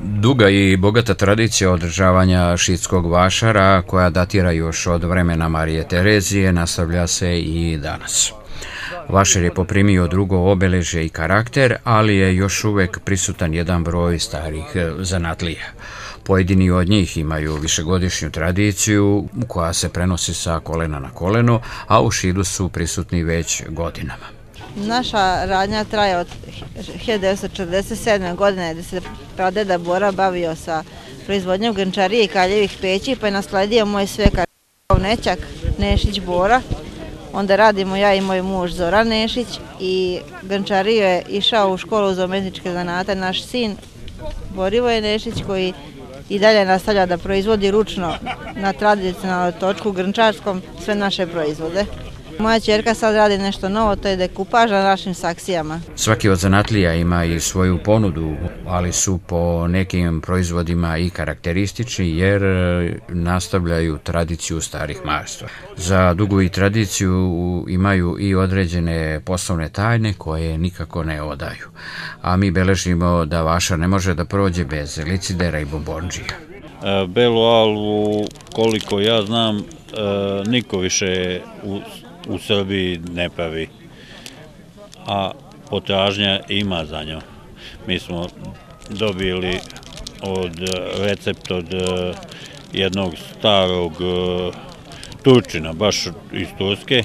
Duga i bogata tradicija održavanja šidskog vašara, koja datira još od vremena Marije Terezije, nastavlja se i danas. Vašar je poprimio drugo obeležje i karakter, ali je još uvek prisutan jedan broj starih zanatlija. Pojedini od njih imaju višegodišnju tradiciju koja se prenosi sa kolena na koleno, a u Šidu su prisutni već godinama. Naša radnja traje od 1947. godine, gdje se pradeda Bora bavio sa proizvodnjom grnčarije i kaljevih peći, pa je nasledio moj svekar nećak Nešić Bora. Onda radimo ja i moj muž Zoran Nešić i grnčariju je išao u školu za umetničke zanate naš sin Borivoje Nešić, koji i dalje nastavlja da proizvodi ručno na tradicionalnom točku grnčarskom sve naše proizvode. Moja ćerka sad radi nešto novo, to je dekupaž na našim saksijama. Svaki od zanatlija ima i svoju ponudu, ali su po nekim proizvodima i karakteristični jer nastavljaju tradiciju starih majstora. Za dugu i tradiciju imaju i određene poslovne tajne koje nikako ne odaju. A mi beležimo da vašar ne može da prođe bez licidera i bombondžija. Belu alvu, koliko ja znam, niko više u Srbiji ne pravi, a potražnja ima za njom. Mi smo dobili recept od jednog starog Turčina, baš iz Turske,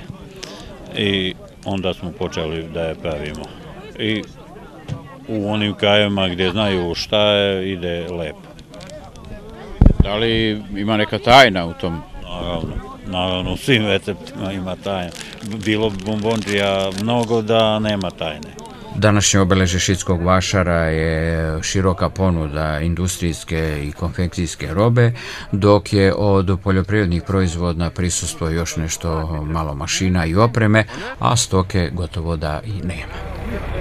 i onda smo počeli da je pravimo. I u onim krajevima gdje znaju šta je, ide lepo. Da li ima neka tajna u tom? Naravno, u svim receptima ima tajna. Bilo bombondžija mnogo da nema tajne. Današnje obeležje šidskog vašara je široka ponuda industrijske i konfekcijske robe, dok je od poljoprivrednih proizvoda prisustvo još nešto malo mašina i opreme, a stoke gotovo da i nema.